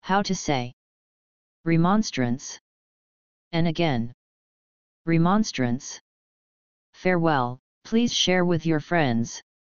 How to say remonstrance. And again. Remonstrance. Farewell, please share with your friends.